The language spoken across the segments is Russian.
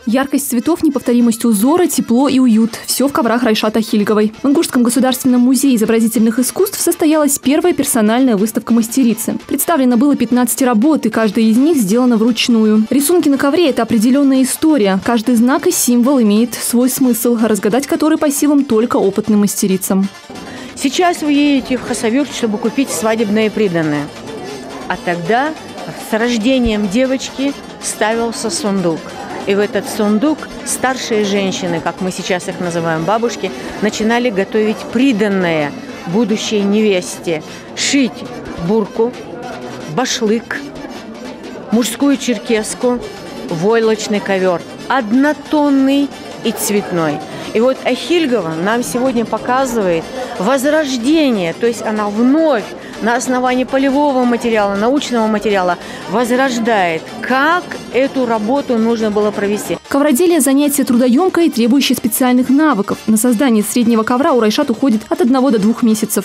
Яркость цветов, неповторимость узора, тепло и уют – все в коврах Райшат Ахильговой. В Ингушском государственном музее изобразительных искусств состоялась первая персональная выставка мастерицы. Представлено было 15 работ, и каждая из них сделана вручную. Рисунки на ковре – это определенная история. Каждый знак и символ имеет свой смысл, разгадать который по силам только опытным мастерицам. Сейчас вы едете в Хасавюрт, чтобы купить свадебное приданое. А тогда с рождением девочки ставился сундук. И в этот сундук старшие женщины, как мы сейчас их называем, бабушки, начинали готовить приданное будущей невесте. Шить бурку, башлык, мужскую черкеску, войлочный ковер, однотонный и цветной. И вот Ахильгова нам сегодня показывает возрождение, то есть она вновь на основании полевого материала, научного материала возрождает, как эту работу нужно было провести. Ковроделие – занятие трудоемкое и требующее специальных навыков. На создание среднего ковра у Райшат уходит от 1 до 2 месяцев.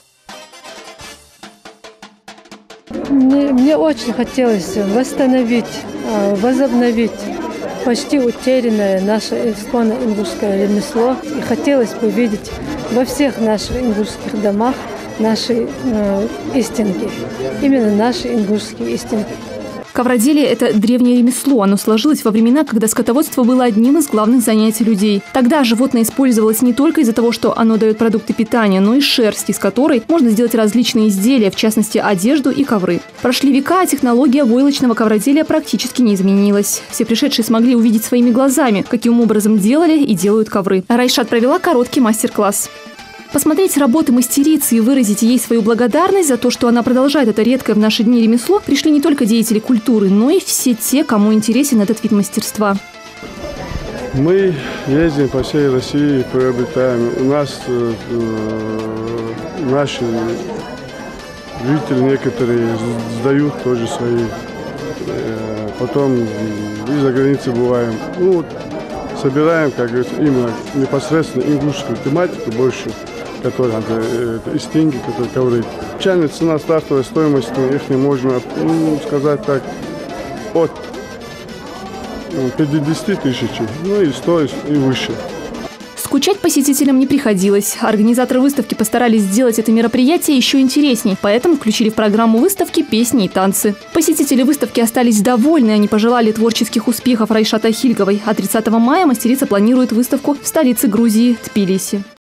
Мне очень хотелось восстановить, возобновить почти утерянное наше исконно ингушское ремесло. И хотелось бы видеть во всех наших ингушских домах наши истинки, именно наши ингушские истинки. Ковроделие – это древнее ремесло. Оно сложилось во времена, когда скотоводство было одним из главных занятий людей. Тогда животное использовалось не только из-за того, что оно дает продукты питания, но и шерсть, из которой можно сделать различные изделия, в частности, одежду и ковры. Прошли века, а технология войлочного ковроделия практически не изменилась. Все пришедшие смогли увидеть своими глазами, каким образом делали и делают ковры. Райшат провела короткий мастер-класс. Посмотреть работы мастерицы и выразить ей свою благодарность за то, что она продолжает это редкое в наши дни ремесло, пришли не только деятели культуры, но и все те, кому интересен этот вид мастерства. Мы ездим по всей России, приобретаем. У нас наши жители некоторые сдают тоже свои. Потом и за границей бываем. Собираем, как говорится, именно непосредственно ингушскую тематику больше, которая это истинги, которые ковры. Начальная цена, стартовая стоимость, их не можно сказать так, от 50 тысяч, и 100 и выше. Скучать посетителям не приходилось. Организаторы выставки постарались сделать это мероприятие еще интересней, поэтому включили в программу выставки песни и танцы. Посетители выставки остались довольны, они пожелали творческих успехов Райшат Ахильговой. А 30 мая мастерица планирует выставку в столице Грузии – Тбилиси.